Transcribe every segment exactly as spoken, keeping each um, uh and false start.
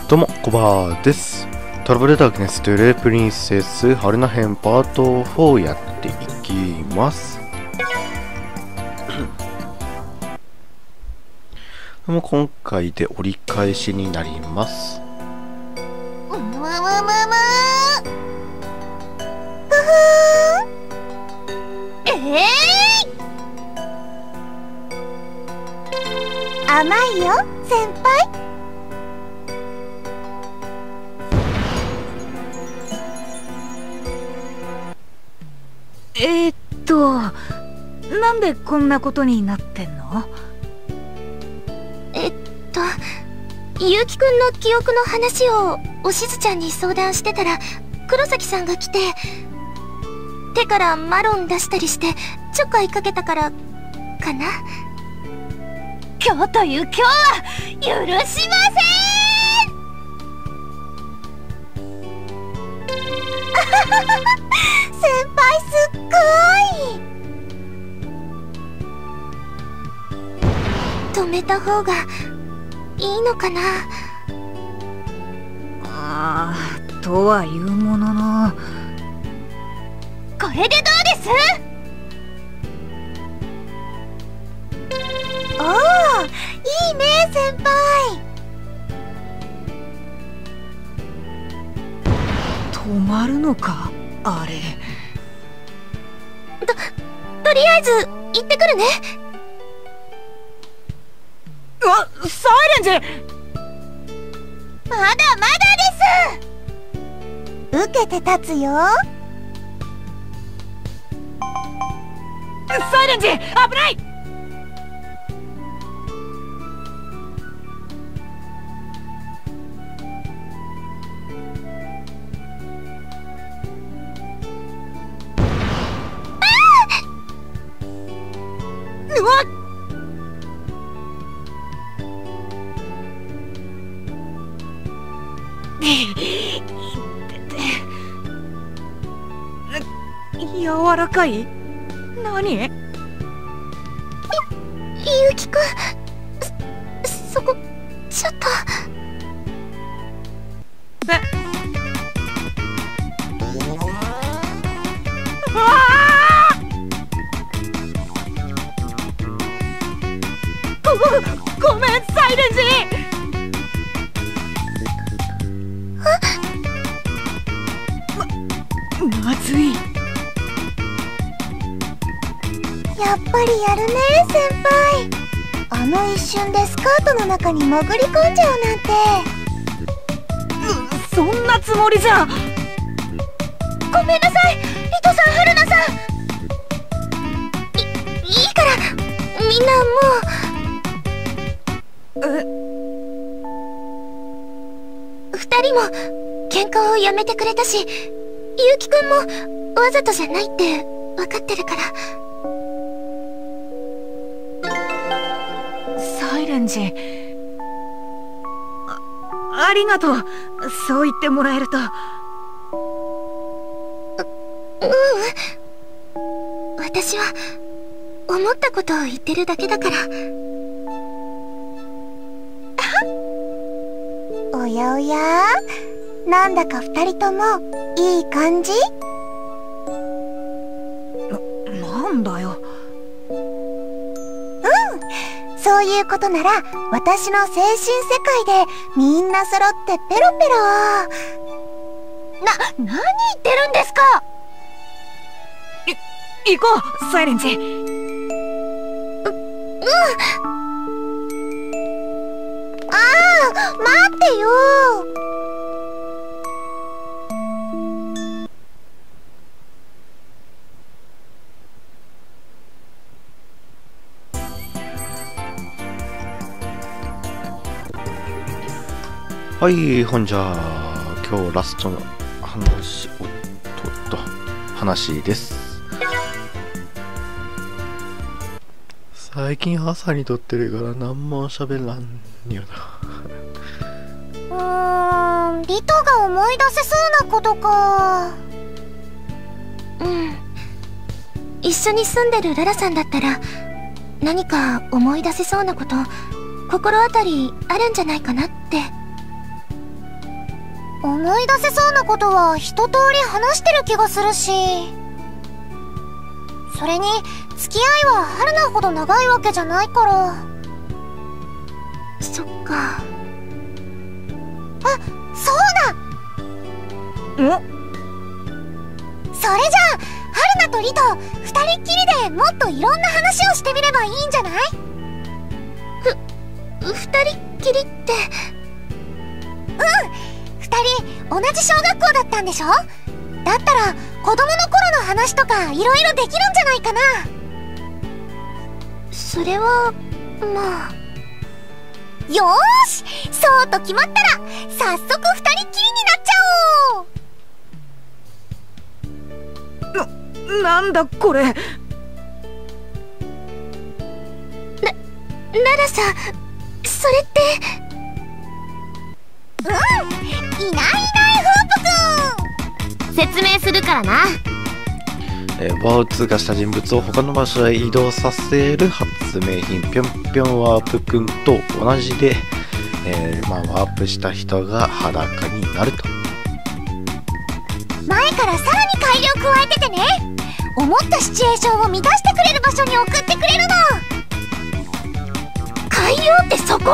どうも、コバーです。トラブルダークネストゥレプリンセス春菜編パートフォーやっていきます。もう今回で折り返しになります。 むむむむふふーえーい甘いよ先輩。 えー、っとなんでこんなことになってんの？ えっとゆうきくんの記憶の話をおしずちゃんに相談してたら黒崎さんが来て、手からマロン出したりしてちょっかいかけたからかな。今日という今日は許しません先輩すっごい。止めた方がいいのかな。 ああ、とはいうものの、 これでどうです？おお、いいね先輩。 止まるのかあれ。 ととりあえず行ってくるね。 うわ、サイレンジ。 まだまだです。受けて立つよ。 サイレンジ、危ない。うわっ、柔らかい？何？ ゆうきくん、そ、そこちょっと。 え？ああ！ご、ごめんサイレンジ。ま、まずい。 やっぱりやるね先輩。あの一瞬でスカートの中に潜り込んじゃうなんて。 う、そんなつもりじゃ。 ごめんなさい、リトさん、春菜さん。い、いいからみんなもう。 え？ 二人も喧嘩をやめてくれたし、ゆうきくんもわざとじゃないって分かってるから。 サイレンジ、あ、ありがとう。そう言ってもらえると。 う、ううん。私は思ったことを言ってるだけだから。おやおや、なんだか二人ともいい感じ？ な、なんだよ。 そういうことなら私の精神世界でみんな揃ってペロペロ。な、何言ってるんですか？ い、行こうサイレンジ。う、 うん。ああ、待ってよ。 はい、ほんじゃあ今日ラストの話、おっとっと話です。最近朝に撮ってるから何も喋らんよな。うーん、リトが思い出せそうなことか。うん、一緒に住んでるララさんだったら何か思い出せそうなこと心当たりあるんじゃないかなって。 思い出せそうなことは一通り話してる気がするし、それに付き合いは春菜ほど長いわけじゃないから。そっか。あ、そうだ。 ん？ それじゃあ春菜とリと二人っきりでもっといろんな話をしてみればいいんじゃない？ふ、二人っきりって。うん、二人同じ小学校だったんでしょ？だったら子供の頃の話とかいろいろできるんじゃないかな。それはまあ。よーし、そうと決まったら早速二人っきりになっちゃおう。 な、なんだこれ。な、 奈良さん、それって。うん、いないいないフープくん。説明するからな。 えー、輪を通過した人物を他の場所へ移動させる発明品ぴょんぴょんワープくんと同じで、えーまあ、ワープした人が裸になると。 前からさらに改良加えててね。思ったシチュエーションを満たしてくれる場所に送ってくれるの。改良ってそこ？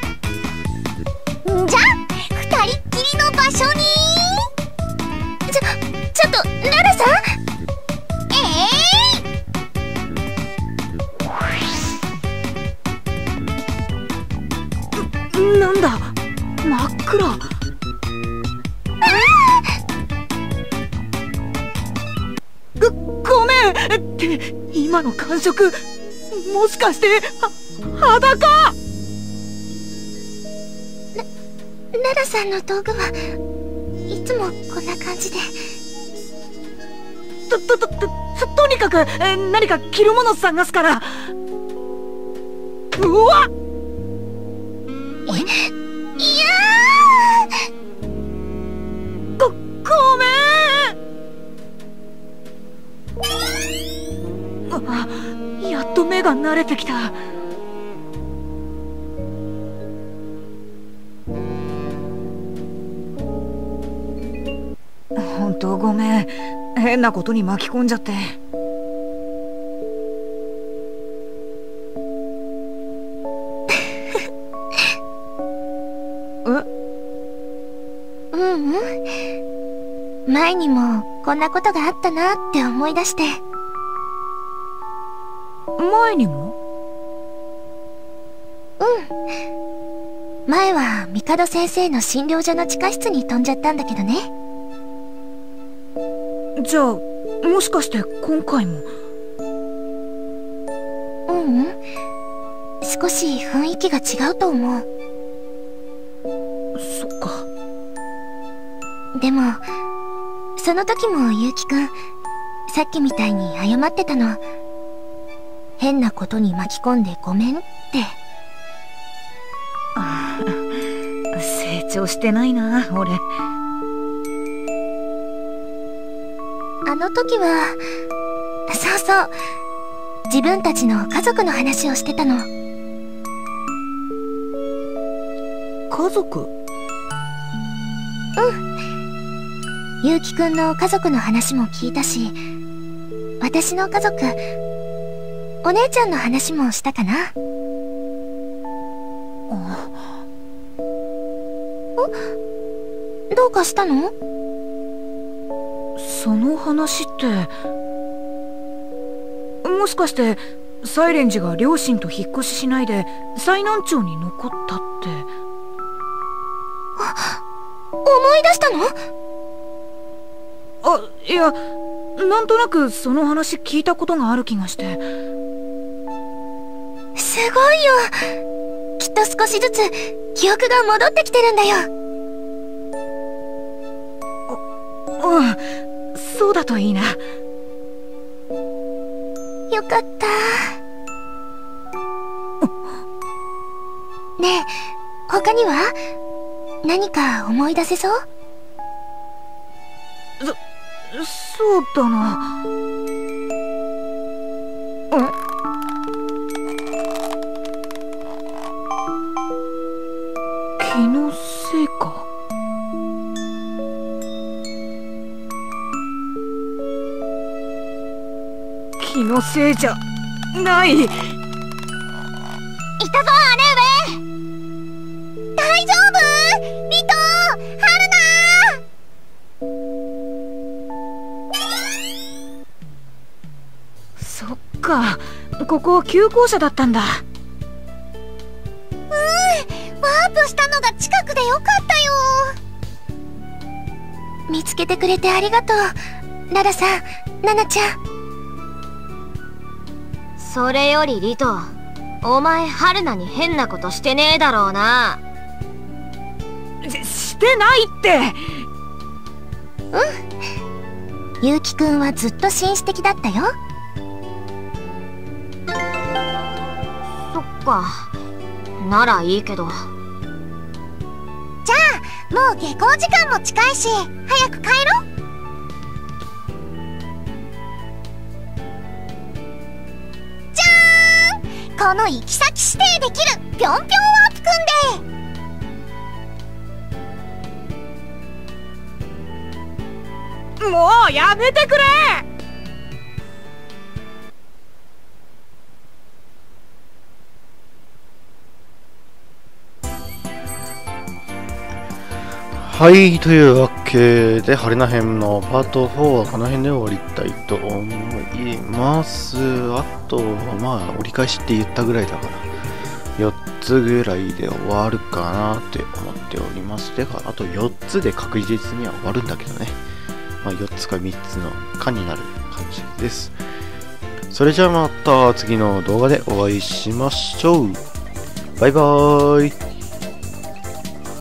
んじゃ二人っきりの場所に。ちょ、ちょっと奈良さん。ええー、なんだ真っ暗。ご、ごめんって今の感触もしかしては裸？ な、奈良さんの道具はいつもこんな感じで。 と、と、と、と、とにかくえ何か着るもの探すから。うわっ！ いやー！ ご、ごめん！あ、やっと目が慣れてきた。本当ごめん。変なことに巻き込んじゃって。 うんうん。前にもこんなことがあったなって思い出して。 前にも？ うん。前は帝先生の診療所の地下室に飛んじゃったんだけどね。 じゃあもしかして今回も？ ううん。少し雰囲気が違うと思う。 そっか。 でもその時も結城くんさっきみたいに謝ってたの。変なことに巻き込んでごめんって。 ああ、成長してないな俺。 あの時はそうそう、自分たちの家族の話をしてたの。 家族？ うん。結城くんの家族の話も聞いたし、私の家族、お姉ちゃんの話もしたかな。 あ、 どうかしたの？ その話って、もしかしてサイレンジが両親と引っ越ししないで最南町に残ったって。 あ、思い出したの？ あ、いや、なんとなくその話聞いたことがある気がして。 すごいよ。きっと少しずつ記憶が戻ってきてるんだよ。 うん、そうだといいな。 よかった。ねえ、他には何か思い出せそう？ そ、そうだな。ん？気のせいか？ のせいじゃない。 いたぞ姉上。大丈夫？リト、春菜。 そっか、ここ急行車だったんだ。 うん、ワープしたのが近くでよかったよ。見つけてくれてありがとう、ララさん、ナナちゃん。 それよりリト、お前春菜に変なことしてねえだろうな。 し、してないって。 うん、ゆうきくんはずっと紳士的だったよ。 そっか、ならいいけど。 じゃあもう下校時間も近いし、早く帰ろう。じゃーん、この行き先指定できるぴょんぴょんワープくんで。 もうやめてくれ。 はい、というわけで、ハレナ編のパートフォーはこの辺で終わりたいと思います。あと、まあ、折り返しって言ったぐらいだから、よっつぐらいで終わるかなって思っております。てか、あとよっつで確実には終わるんだけどね。まあ、よっつかみっつのかになる感じです。それじゃあまた次の動画でお会いしましょう。バイバーイ。